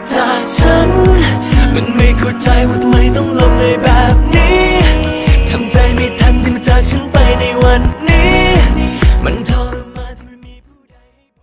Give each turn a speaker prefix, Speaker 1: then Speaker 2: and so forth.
Speaker 1: จากฉันมันไม่เข้าใจว่าทำไมต้องลงเลยแบบนี้